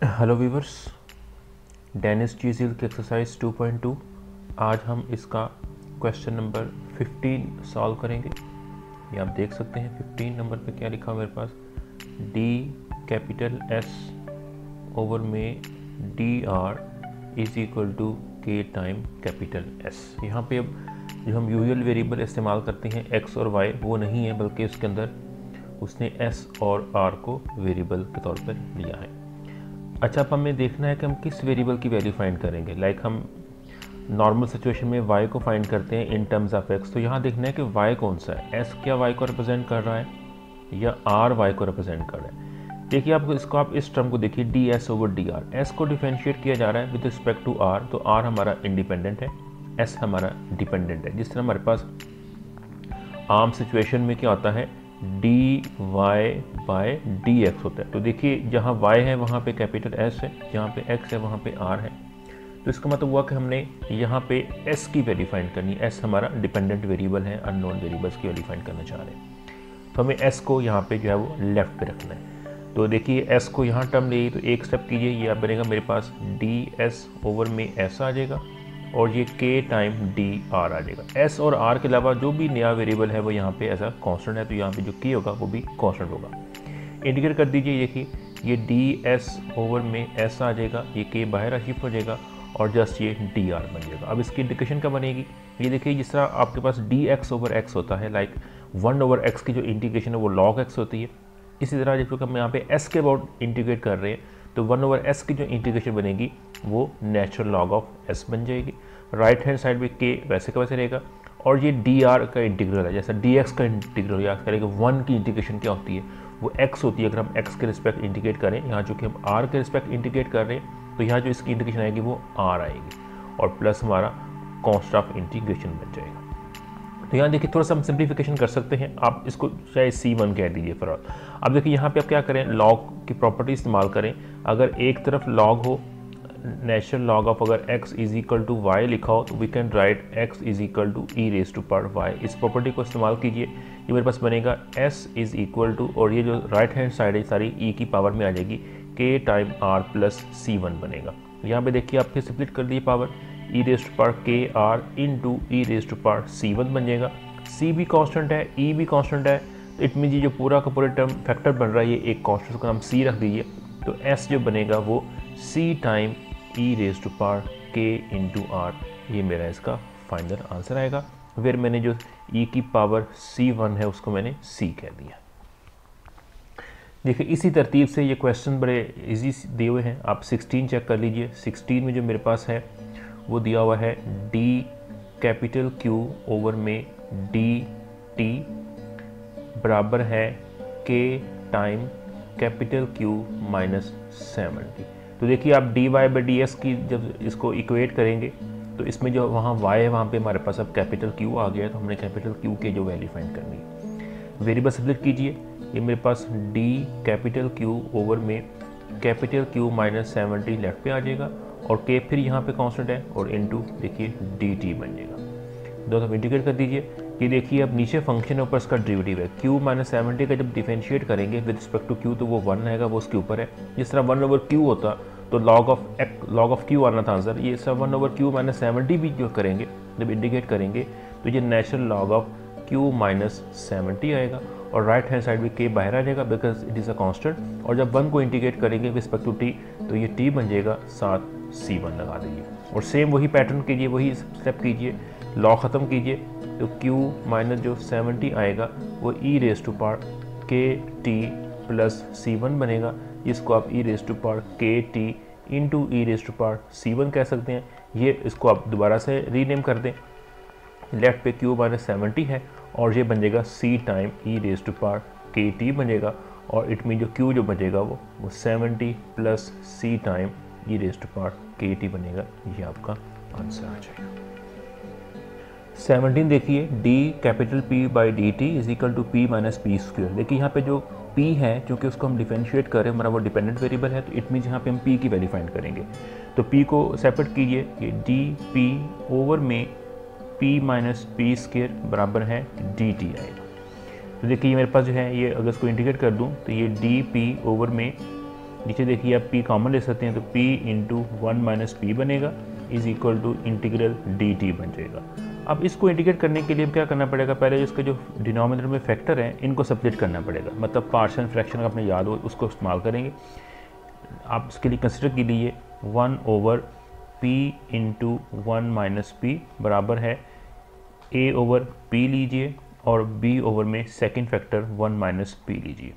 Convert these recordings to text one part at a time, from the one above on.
Hello viewers, Dennis चीज़िल की exercise 2.2। आज हम इसका क्वेश्चन नंबर 15 सॉल्व करेंगे। ये आप देख सकते हैं 15 नंबर पे क्या लिखा हुआ मेरे पास, डी कैपिटल एस ओवर में D R is equal to K time capital S. यहाँ पे अब जो हम यूजुअल वेरिएबल इस्तेमाल करते हैं एक्स और वाई, वो नहीं है, बल्कि उसके अंदर उसने एस और आर को वेरिएबल के तौर पर लिया है। अच्छा, अब हमें देखना है कि हम किस वेरिएबल की वैल्यू फाइंड करेंगे। लाइक हम नॉर्मल सिचुएशन में y को फाइंड करते हैं इन टर्म्स ऑफ x, तो यहाँ देखना है कि y कौन सा है, s क्या y को रिप्रेजेंट कर रहा है या r y को रिप्रेजेंट कर रहा है। देखिए आपको इसको, आप इस टर्म को देखिए D S over D R, एस को डिफरेंशिएट किया जा रहा है विद रिस्पेक्ट टू r, तो r हमारा इंडिपेंडेंट है, s हमारा डिपेंडेंट है। जिस तरह हमारे पास आम सिचुएशन में क्या होता है, D Y by D X होता है। तो देखिए जहाँ y है वहाँ पे कैपिटल S है, जहाँ पे x है वहाँ पे r है। तो इसका मतलब हुआ कि हमने यहाँ पे s की वैल्यू फाइंड करनी है। s हमारा डिपेंडेंट वेरिएबल है, अननोन वेरिएबल्स की वैल्यू फाइंड करना चाह रहे हैं, तो हमें s को यहाँ पे जो है वो लेफ्ट पे रखना है। तो देखिए s को यहाँ टर्म ले, तो एक स्टेप कीजिए, ये आप बनेगा मेरे पास डी एस ओवर में s आ जाएगा और ये k टाइम डी आर आ जाएगा। s और r के अलावा जो भी नया वेरिएबल है वो यहाँ पे ऐसा कांस्टेंट है, तो यहाँ पे जो k होगा वो भी कांस्टेंट होगा। इंडिकेट कर दीजिए, देखिए ये डी एस ओवर में s आ जाएगा, ये k बाहर शिफ्ट हो जाएगा और जस्ट ये डी आर बन जाएगा। अब इसकी इंडिकेशन क्या बनेगी, ये देखिए जिस तरह आपके पास डी एक्स ओवर एक्स होता है, लाइक 1 ओवर x की जो इंटीग्रेशन है वो log x होती है। इसी तरह जब हम यहाँ पे s के अबाउट इंटीग्रेट कर रहे हैं तो 1 ओवर s की जो इंटीग्रेशन बनेगी वो नेचुरल लॉग ऑफ s बन जाएगी। राइट हैंड साइड में k वैसे का वैसे रहेगा और ये डी आर का इंटीग्रल है, जैसा डी एक्स का इंटीग्रल याद करेंगे। 1 की इंटीग्रेशन क्या होती है, वो x होती है अगर हम x के रिस्पेक्ट इंटीग्रेट करें। यहाँ जो कि हम r के रिस्पेक्ट इंटीग्रेट कर रहे हैं, तो यहाँ जो इसकी इंटीग्रेशन आएगी वो r आएगी और प्लस हमारा कॉन्स्ट ऑफ इंटीग्रेशन बन जाएगा। तो यहाँ देखिए थोड़ा सा हम सिंप्लीफिकेशन कर सकते हैं, आप इसको चाहे C1 कह दीजिए फॉर ऑल। अब देखिए यहाँ पे आप क्या करें, लॉग की प्रॉपर्टी इस्तेमाल करें। अगर एक तरफ लॉग हो, नेचुरल लॉग ऑफ अगर x is equal to Y लिखा हो, तो we can write x is equal to E raise to power Y. इस प्रॉपर्टी को इस्तेमाल कीजिए, ये मेरे पास बनेगा s इज इक्वल टू, और ये जो राइट हैंड साइड है सारी e की पावर में आ जाएगी, k time r plus C1 बनेगा। यहाँ पे देखिए आप फिर स्प्लिट कर दिए power, E raise to power K R into E raise to power C1 बन जाएगा। c भी कांस्टेंट है, e भी कांस्टेंट है, तो इट मीन ये जो पूरा का पूरा टर्म फैक्टर बन रहा है ये एक कांस्टेंट का नाम c रख दीजिए, तो s जो बनेगा वो c time E raise to power K into R, ये मेरा इसका फाइनल आंसर आएगा। फिर मैंने जो e की पावर C1 है उसको मैंने c कह दिया। देखिए इसी तरतीब से ये क्वेश्चन बड़े इजी दिए हुए हैं, आप 16 चेक कर लीजिए। 16 में जो मेरे पास है वो दिया हुआ है d कैपिटल Q ओवर में डी टी बराबर है k time capital Q minus 70। तो देखिए आप D Y by D S की जब इसको इक्वेट करेंगे तो इसमें जो वहाँ y है वहाँ पे हमारे पास अब कैपिटल Q आ गया है, तो हमने कैपिटल Q के जो वैल्यू फाइंड करनी है। वेरिएबल स्प्लिट कीजिए, ये मेरे पास d कैपिटल Q ओवर में कैपिटल Q माइनस 70 लेफ्ट पे आ जाएगा और k फिर यहाँ पे कांस्टेंट है और इनटू देखिए डी टी बन जाएगा। दो तरफ इंटीग्रेट कर दीजिए, ये देखिए अब नीचे फंक्शन है, ऊपर इसका डेरिवेटिव है। Q माइनस 70 का जब डिफरेंशिएट करेंगे विद रिस्पेक्ट टू Q तो वो 1 आएगा, वो उसके ऊपर है। जिस तरह 1 ओवर Q होता तो log ऑफ Q आना था आंसर, ये सब 1 ओवर Q माइनस 70 भी जो करेंगे जब इंडिकेट करेंगे तो ये natural log of Q minus 70 आएगा और राइट हैंड साइड में k बाहर आ जाएगा because it is a constant, और जब 1 को इंटीग्रेट करेंगे विद रिस्पेक्ट टू t तो ये t बन जाएगा, साथ C1 लगा दीजिए और सेम वही पैटर्न कीजिए, वही स्टेप कीजिए, लॉ ख़त्म कीजिए, तो Q माइनस जो 70 आएगा वो e raise to power K T plus C1 बनेगा, इसको आप e raise to power K T into E raise to power C1 कह सकते हैं। ये इसको आप दोबारा से रीनेम कर दें, लेफ्ट पे Q माइनस 70 है और ये बन जाएगा c time E raise to power K T बनेगा, और इट मीन जो Q जो बचेगा वो 70 plus c time E raise to power K T बनेगा। ये आपका आंसर आ जाएगा। 17 देखिए d capital P by D T is equal to P minus P square. देखिए यहाँ पे जो P है क्योंकि उसको हम डिफरेंशिएट कर रहे हैं, हमारा वो डिपेंडेंट वेरिएबल है, तो इट मीन्स यहाँ पे हम P की वैल्यू फाइंड करेंगे। तो P को सेपरेट कीजिए, ये डी पी ओवर में P माइनस पी स्क्वेयर बराबर है डी टी आएगा। तो देखिए मेरे पास जो है ये अगर इसको इंटीग्रेट कर दूँ तो ये डी पी ओवर में नीचे देखिए आप p कॉमन ले सकते हैं, तो p इंटू 1 माइनस पी बनेगा is equal to integral D T बन जाएगा। अब इसको इंटीग्रेट करने के लिए क्या करना पड़ेगा, पहले इसके जो डिनोमिनेटर में फैक्टर हैं इनको सब्ट्रैक्ट करना पड़ेगा, मतलब पार्शियल फ्रैक्शन का अपने याद हो उसको इस्तेमाल करेंगे। आप इसके लिए कंसिडर कीजिए 1 over p into 1 minus P बराबर है a ओवर p लीजिए और b ओवर में सेकेंड फैक्टर 1 माइनस पी लीजिए।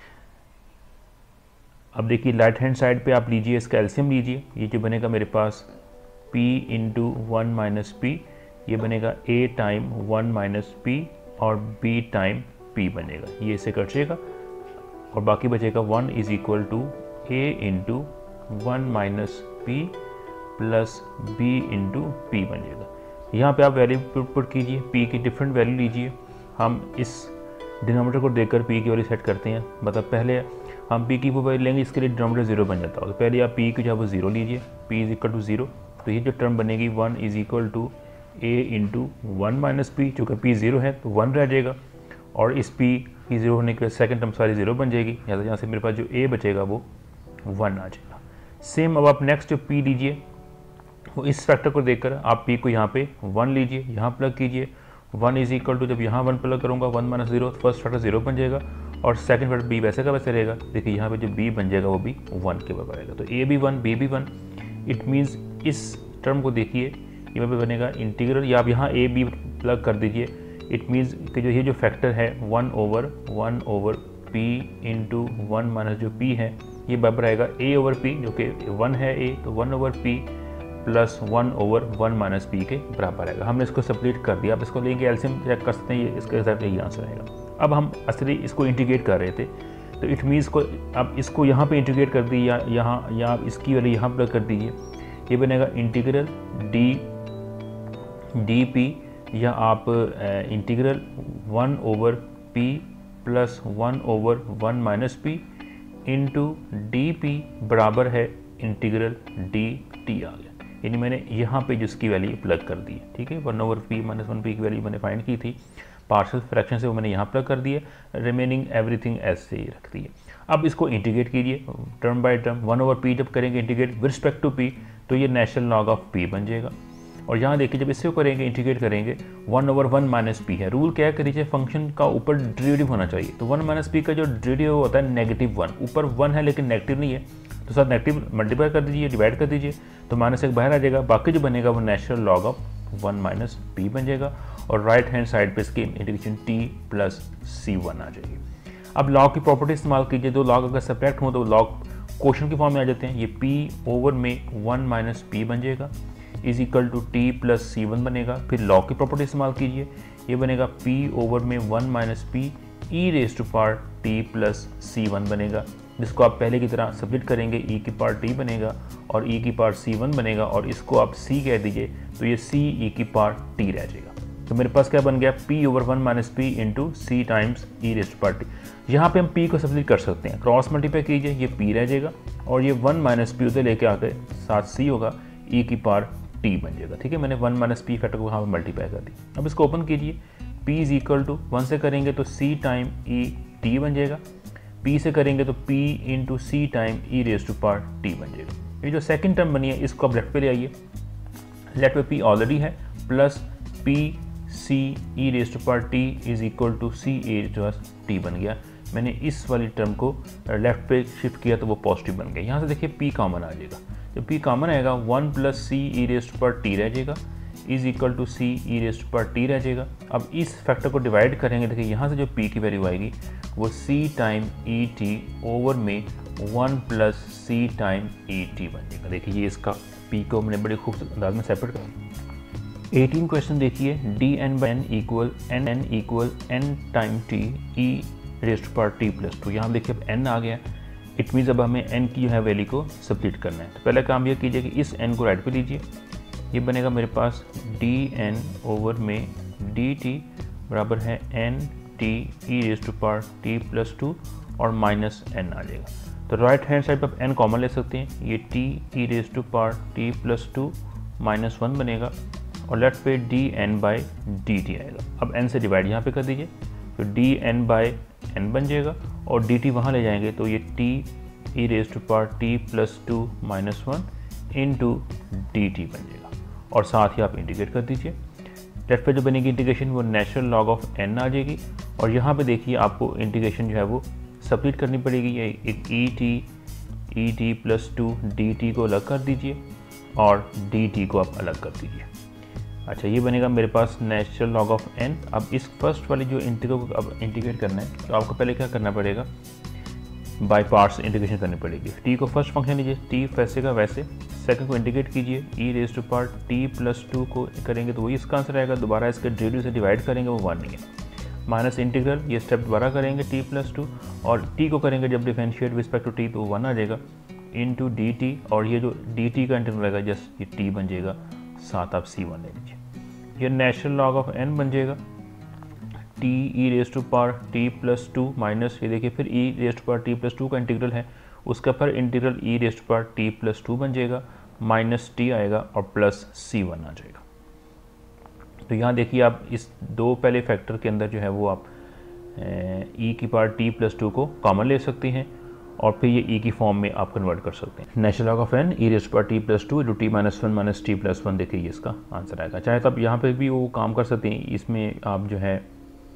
अब देखिए राइट हैंड साइड पे आप लीजिए इसका एलसीएम लीजिए, ये जो बनेगा मेरे पास p इंटू 1 माइनस पी, ये बनेगा a टाइम 1 माइनस पी और b टाइम p बनेगा, ये इसे कट जाएगा और बाकी बचेगा 1 is equal to a into 1 minus P plus b into P बन जाएगा। यहाँ पे आप वैल्यू पुट कीजिए, p की डिफरेंट वैल्यू लीजिए। हम इस डिनोमिनेटर को देखकर p की वैल्यू सेट करते हैं, मतलब पहले हम p की वो वैल्यू लेंगे, इसके लिए डिनोमिनेटर 0 बन जाता है, तो पहले आप p की जो है वो 0 लीजिए, p इज इक्वल टू 0, तो ये जो टर्म बनेगी 1 is equal to a into 1 minus P, चूँकि p 0 है तो 1 रह जाएगा और इस p की 0 होने के सेकंड टर्म सारी 0 बन जाएगी, यहाँ से मेरे पास जो a बचेगा वो 1 आ जाएगा। सेम अब आप नेक्स्ट जो p लीजिए वो इस फैक्टर को देखकर आप p को यहाँ पे 1 लीजिए, यहाँ प्लग कीजिए, 1 इज इक्वल टू जब यहाँ 1 प्लग करूँगा 1 माइनस 0, फर्स्ट फैक्टर 0 बन जाएगा और सेकंड फैक्टर b वैसे का वैसे रहेगा। देखिए यहाँ पे जो b बन जाएगा वो भी 1 के बराबर आएगा, तो a भी 1 b भी 1। इट मीन्स इस टर्म को देखिए ये पे बनेगा इंटीग्रल, या आप यहाँ a b प्लग कर दीजिए। इट मीन्स कि जो ये जो फैक्टर है 1 ओवर p इंटू 1 माइनस जो p है ये बराबर आएगा a ओवर p, जो कि 1 है a, तो 1 over p plus 1 over 1 minus P के बराबर आएगा। हमने इसको सेपरेट कर दिया, आप इसको लेंगे एलसीएम चेक कर सकते हैं, ये इसके साथ यही आंसर आएगा। अब हम असली इसको इंटीग्रेट कर रहे थे, तो इट मीन्स को आप इसको यहाँ पे इंटीग्रेट कर दीजिए, या आप इसकी वाली यहाँ पर कर दीजिए, ये बनेगा इंटीग्रल डी पी, या आप integral 1 over p plus 1 over 1 minus P into D P बराबर है इंटीग्रल डी टी आ गया। यानी मैंने यहाँ पे जिसकी वैल्यू प्लग कर दी है, ठीक है, 1 ओवर p माइनस 1 p की वैल्यू मैंने फाइंड की थी पार्शियल फ्रैक्शन से, वो मैंने यहाँ प्लग कर दी है, रिमेनिंग एवरीथिंग ऐसे ही रख दी है। अब इसको इंटीग्रेट कीजिए term by term, 1 over p जब करेंगे integrate with respect to p तो ये नेचुरल लॉग ऑफ p बन जाएगा। और यहाँ देखिए जब इससे करेंगे इंटीग्रेट करेंगे 1 ओवर 1 माइनस पी है, रूल क्या करिए फंक्शन का ऊपर डेरिवेटिव होना चाहिए, तो 1 माइनस पी का जो डेरिवेटिव होता है -1, ऊपर 1 है लेकिन नेगेटिव नहीं है, तो साथ नेगेटिव मल्टीप्लाई कर दीजिए, डिवाइड कर दीजिए, तो -1 बाहर आ जाएगा, बाकी जो बनेगा वो natural log of 1 minus P बन जाएगा और राइट हैंड साइड पे इसकी इंटीग्रेशन t प्लस c1 आ जाएगी। अब लॉग की प्रॉपर्टी इस्तेमाल कीजिए, दो लॉग अगर सब्ट्रैक्ट हो तो लॉग क्वोशंट की फॉर्म में आ जाते हैं, ये p ओवर में 1 माइनस पी बन जाएगा is equal to t plus c1 बनेगा। फिर लॉग की प्रॉपर्टी इस्तेमाल कीजिए, ये बनेगा p ओवर में 1 minus P E raise to power t plus c1 बनेगा, जिसको आप पहले की तरह सब्ट्रैक्ट करेंगे e की पावर t बनेगा और e की पावर c1 बनेगा और इसको आप c कह दीजिए तो ये c e की पावर t रह जाएगा। तो मेरे पास क्या बन गया p over 1 minus P into C times E raise to power t। यहाँ पे हम p को सब्ट्रैक्ट कर सकते हैं, क्रॉस मल्टीप्लाई कीजिए, ये p रह जाएगा और ये 1 माइनस पी उधर लेके आकर साथ c होगा, e की पावर t बन जाएगा। ठीक है, मैंने 1 माइनस पी फैक्टर को यहाँ पर मल्टीप्लाई कर दी। अब इसको ओपन कीजिए, p इज इक्वल टू 1 से करेंगे तो c टाइम e t बन जाएगा, p से करेंगे तो p into C time E raise to power t बन जाएगा। ये जो सेकंड टर्म बनी है इसको आप लेफ्ट पे ले आइए, लेफ्ट पे p ऑलरेडी है plus p c E raise to power t is equal to c A जो t बन गया। मैंने इस वाली टर्म को लेफ्ट पे शिफ्ट किया तो वो पॉजिटिव बन गया। यहाँ से देखिए p कॉमन आ जाएगा, जब p कॉमन आएगा 1 plus C E raise to power t रह जाएगा is equal to C E raise to power t रह जाएगा। अब इस फैक्टर को डिवाइड करेंगे, देखिए यहाँ से जो p की वैल्यू आएगी वो c time E T over में 1 plus C time E T बन जाएगा। देखिए ये इसका p को हमने बड़े खूबसूरत अंदाज में सेपरेट कर। 18 क्वेश्चन देखिए, D N by N equal N time T E raise to power T plus 2। यहाँ देखिए अब n आ गया, इट मीन्स अब हमें n की जो है वैल्यू को सब्ट्रैक्ट करना है। तो पहले काम ये कीजिए कि इस n को राइट पे लीजिए, ये बनेगा मेरे पास डी एन ओवर में डी टी बराबर है N T E raise to power T plus 2 और माइनस n आ जाएगा। तो राइट हैंड साइड पर आप n कॉमन ले सकते हैं, ये T E raise to power T plus 2 minus 1 बनेगा और लेफ्ट पे D N by D T आएगा। अब n से डिवाइड यहाँ पे कर दीजिए, तो डी एन बाई एन बन जाएगा और डी टी वहाँ ले जाएंगे तो ये T E raise to power T plus 2 minus 1 into d T बन जाएगा, और साथ ही आप इंटीग्रेट कर दीजिए। लेफ्ट पे जो बनेगी इंटीग्रेशन वो नेचुरल लॉग ऑफ एन आ जाएगी, और यहाँ पे देखिए आपको इंटीग्रेशन जो है वो सब्स्टिट्यूट करनी पड़ेगी। ये एक e t plus 2 d t को अलग कर दीजिए और डी टी को आप अलग कर दीजिए। अच्छा, ये बनेगा मेरे पास नेचुरल लॉग ऑफ एन। अब इस फर्स्ट वाली जो इंटीग्रल को अब इंटीग्रेट करना है तो आपको पहले क्या करना पड़ेगा, बाय पार्ट्स इंटीग्रेशन करनी पड़ेगी। टी को फर्स्ट फंक्शन लीजिए, टी वैसे का वैसे, सेकंड को इंटीग्रेट कीजिए, e raise to power T plus 2 को करेंगे तो वही इसका आंसर आएगा। दोबारा इसके डेरिवेटिव से डिवाइड करेंगे वो 1 नहीं है, माइनस इंटीग्रल, ये स्टेप दोबारा करेंगे टी प्लस 2, और टी को करेंगे जब डिफरेंशिएट रिस्पेक्ट टू टी तो 1 आ जाएगा इंटू डी टी, और ये जो डी टी का इंटीग्रल रहेगा जस्ट ये टी बन जाएगा, साथ आप C1 ले लीजिए। ये नेचुरल लॉग ऑफ एन बन जाएगा, t E raise to power T plus 2 minus, ये देखिए फिर e raise to power T plus 2 का इंटीग्रल है, उसका पर integral e raise to power T plus 2 बन जाएगा, माइनस टी आएगा और प्लस C1 आ जाएगा। तो यहाँ देखिए आप इस दो पहले फैक्टर के अंदर जो है वो आप ई की पावर टी प्लस 2 को कॉमन ले सकते हैं, और फिर ये ई की फॉर्म में आप कन्वर्ट कर सकते हैं। Natural log of n e raise to power T plus 2 into t minus 1 minus t plus 1, देखिए ये इसका आंसर आएगा। चाहे तो आप यहाँ पे भी वो काम कर सकते हैं, इसमें आप जो है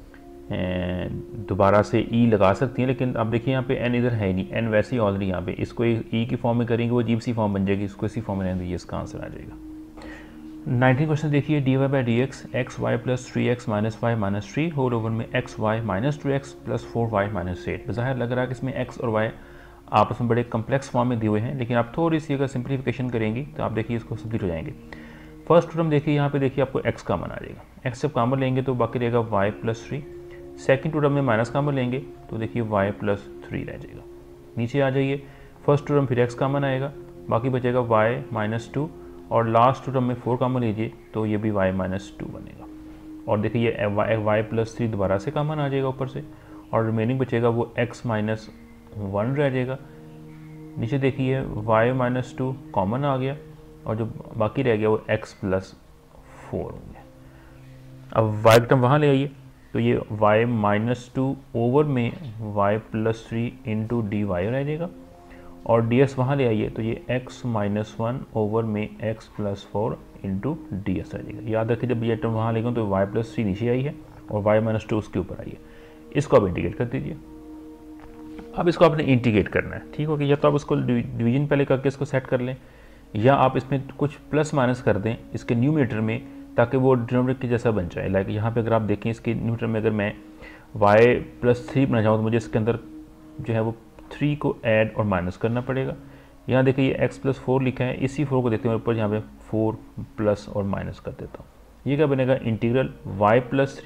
दोबारा से ई लगा सकती हैं, लेकिन आप देखिए यहाँ पे एन इधर है ही नहीं, एन वैसे ही ऑलरेडी यहाँ पे, इसको ई की फॉर्म में करेंगे वो अजीब सी फॉर्म बन जाएगी, इसको इसी फॉर्म में रहने दीजिए, इसका आंसर आ जाएगा। 19 क्वेश्चन देखिए, d Y by d x y plus 3x minus y minus 3 whole over में x y minus 2x plus 4y minus 8। बज़ाहिर लग रहा है कि इसमें x और y आपस में बड़े कम्प्लेक्स फॉर्म में दिए हुए हैं, लेकिन आप थोड़ी सी अगर सिंप्लीफिकेशन करेंगी तो आप देखिए इसको सिंप्लीट हो जाएंगे। फर्स्ट टर्म देखिए यहाँ पे देखिए आपको x कॉमन आ जाएगा, x जब कॉमन लेंगे तो बाकी रहेगा y प्लस 3। सेकेंड टर्म में माइनस कॉमन लेंगे तो देखिए y प्लस 3 रह जाएगा। नीचे आ जाइए, फर्स्ट टर्म फिर x कॉमन आएगा, बाकी बचेगा y माइनस 2, और लास्ट टर्म में 4 कॉमन लीजिए तो ये भी y माइनस 2 बनेगा, और देखिए ये y प्लस 3 दोबारा से कॉमन आ जाएगा ऊपर से, और रिमेनिंग बचेगा वो x माइनस 1 रह जाएगा। नीचे देखिए y माइनस 2 कॉमन आ गया, और जो बाकी रह गया वो x प्लस 4 हो गया। अब y टर्म वहाँ ले आइए, तो ये y माइनस 2 ओवर में y plus 3 into d y रह जाएगा, और dx वहाँ ले आइए तो ये x माइनस 1 ओवर में x plus 4 into d s रह जाएगा। याद रखिए जब ये टर्म वहाँ लेंगे तो y प्लस 3 नीचे आई है और y माइनस 2 उसके ऊपर आई है। इसको आप इंटीग्रेट कर दीजिए। अब इसको आपने इंटीग्रेट करना है, ठीक हो गया। या तो आप इसको डिवीजन पहले करके इसको सेट कर लें, या आप इसमें कुछ प्लस माइनस कर दें इसके न्यूमरेटर में, ताकि वो डिनोमिनेटर के जैसा बन जाए। लाइक यहाँ पे अगर आप देखें इसके न्यूमरेटर में अगर मैं y प्लस 3 बनाना चाहूँ तो मुझे इसके अंदर जो है वो 3 को ऐड और माइनस करना पड़ेगा। यहाँ देखिए ये x प्लस 4 लिखा है, इसी 4 को देखते हैं ऊपर यहाँ पे 4 प्लस और माइनस कर देता हूँ। ये क्या बनेगा, इंटीग्रल y प्लस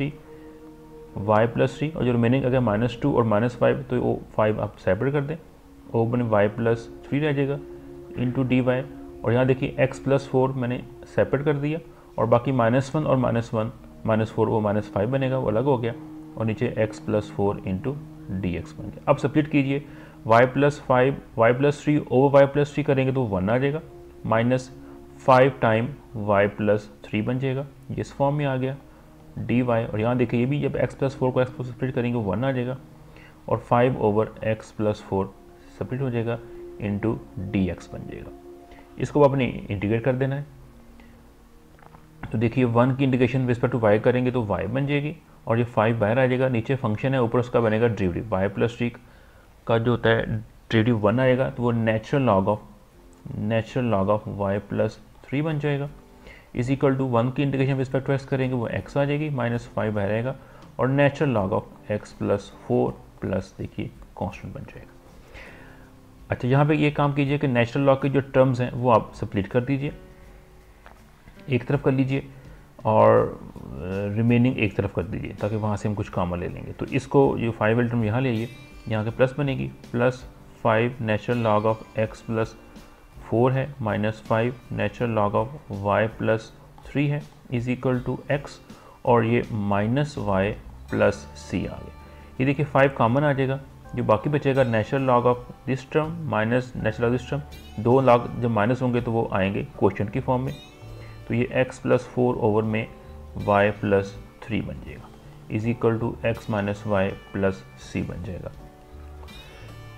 3 और जो रिमेनिंग अगर माइनस 2 और माइनस 5 तो वो 5 आप सेपरेट कर दें, वो बने y प्लस 3 रह जाएगा इंटू डी वाई। और यहाँ देखिए x प्लस 4 मैंने सेपरेट कर दिया, और बाकी माइनस 1 और माइनस 4 वो माइनस 5 बनेगा, वो अलग हो गया, और नीचे x plus 4 into d x बन गया। अब सब्स्टिट्यूट कीजिए, y plus 3 over y plus 3 करेंगे तो 1 आ जाएगा, माइनस 5 टाइम y प्लस 3 बन जाएगा, ये इस फॉर्म में आ गया डी वाई। और यहाँ देखिए ये भी जब x प्लस 4 को x प्लस सब्स्टिट्यूट करेंगे 1 आ जाएगा, और 5 ओवर x प्लस 4 सब्स्टिट्यूट हो जाएगा इंटू डी एक्स बन जाएगा। इसको आपने इंटीग्रेट कर देना है। तो देखिए 1 की इंटीग्रेशन रिस्पेक्ट टू y करेंगे तो y बन जाएगी, और ये 5 बाहर आ जाएगा, नीचे फंक्शन है, ऊपर उसका बनेगा डेरिवेटिव। y प्लस 3 का जो होता है डेरिवेटिव 1 आएगा, तो वो natural log of y plus 3 बन जाएगा, इज इक्वल टू 1 की इंटीग्रेशन रिस्पेक्ट टू x करेंगे वो x आ जाएगी, माइनस 5 बाहर आएगा, और natural log of x plus 4 plus देखिए कॉन्स्टेंट बन जाएगा। अच्छा, यहाँ पे ये काम कीजिए कि नेचुरल लॉग के जो टर्म्स हैं वो आप स्प्लिट कर दीजिए, एक तरफ कर लीजिए, और रिमेनिंग एक तरफ कर दीजिए, ताकि वहाँ से हम कुछ कॉमन ले लेंगे। तो इसको जो 5 वाली टर्म यहाँ ले आइए, यहाँ के प्लस बनेगी, plus 5 natural log of x plus 4 है, minus 5 natural log of y plus 3 है, इज इक्वल टू x, और ये माइनस y प्लस c आ गया। ये देखिए 5 कॉमन आ जाएगा, जो बाकी बचेगा natural log of this term minus natural log this term, दो लॉग जब माइनस होंगे तो वो आएंगे क्वोशिएंट की फॉर्म में, तो ये x प्लस 4 ओवर में y प्लस 3 बन जाएगा, is equal to x minus y plus c बन जाएगा।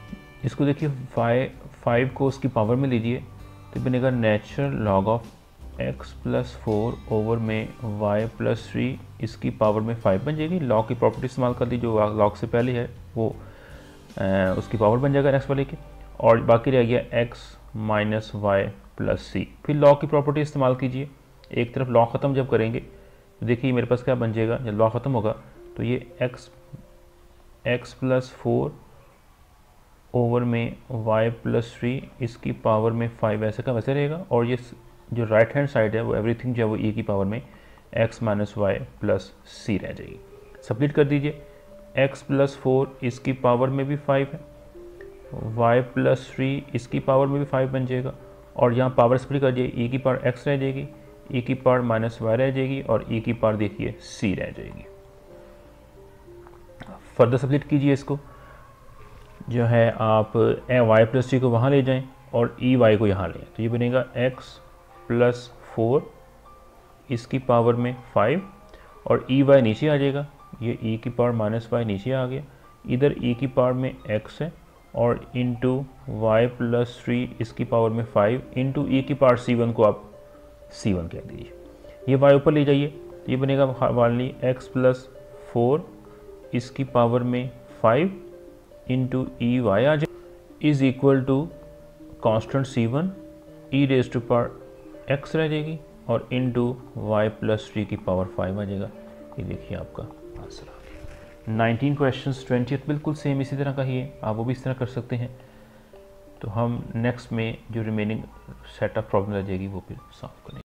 इसको देखिए 5 को उसकी पावर में लीजिए तो बनेगा natural log of x plus 4 over में y प्लस 3 इसकी पावर में 5 बन जाएगी। लॉग की प्रॉपर्टी इस्तेमाल कर दी, जो लॉग से पहले है वो उसकी पावर बन जाएगा नेक्स्ट वाले की, और बाकी रह गया x minus y plus c. फिर लॉग की प्रॉपर्टी इस्तेमाल कीजिए, एक तरफ लॉग ख़त्म जब करेंगे तो देखिए मेरे पास क्या बन जाएगा, जब लॉग ख़त्म होगा तो ये x प्लस 4 ओवर में y प्लस 3 इसकी पावर में 5 ऐसे का वैसे रहेगा, और ये जो राइट हैंड साइड है वो एवरीथिंग जो है वो e की पावर में x minus y plus c रह जाएगी। सब्स्टिट्यूट कर दीजिए, x प्लस 4 इसकी पावर में भी 5 है, y प्लस 3 इसकी पावर में भी 5 बन जाएगा, और यहाँ पावर स्प्लिट कर दिए e की पावर x रह जाएगी, e की पावर माइनस वाई रह जाएगी, और e की पावर देखिए c रह जाएगी। फर्दर सब्स्टिट्यूट कीजिए, इसको जो है आप y प्लस 3 को वहाँ ले जाएं और ई वाई को यहाँ लें, तो ये बनेगा x प्लस 4 इसकी पावर में 5, और ई वाई नीचे आ जाएगा, ये e की पावर माइनस वाई नीचे आ गया, इधर e की पावर में x है, और इंटू वाई प्लस 3 इसकी पावर में 5 इंटू ई की पावर c1 को आप c1 कह दीजिए। ये y ऊपर ले जाइए तो ये बनेगा वाली x प्लस 4 इसकी पावर में 5 इंटू ई वाई आ जाए is equal to constant c1 e raise to power x रह जाएगी, और इंटू वाई प्लस 3 की पावर 5 आ जाएगा। ये देखिए आपका आंसर आ गया। 19 क्वेश्चंस 20 बिल्कुल सेम इसी तरह का ही है, आप वो भी इस तरह कर सकते हैं। तो हम नेक्स्ट में जो रिमेनिंग सेट ऑफ प्रॉब्लम रह जाएगी वो फिर सॉल्व करेंगे।